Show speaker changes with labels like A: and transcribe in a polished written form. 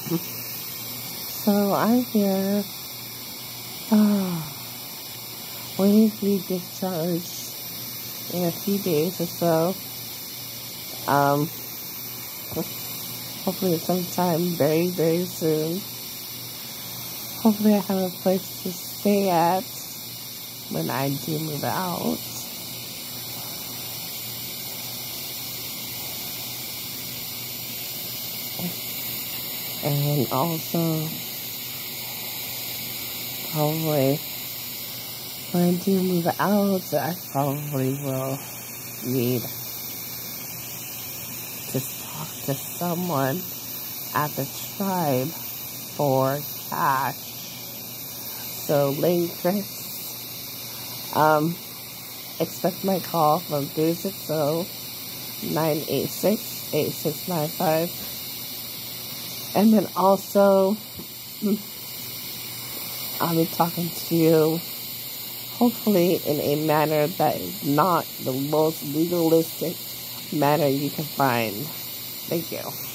A: So I'm here, waiting to be discharged in a few days or so. Hopefully sometime very, very soon. Hopefully I have a place to stay at when I do move out. And also, probably when I do move out, I probably will need to talk to someone at the tribe for cash. So, Lane Chris, expect my call from 360-986-8695. And then also, I'll be talking to you, hopefully in a manner that is not the most legalistic manner you can find. Thank you.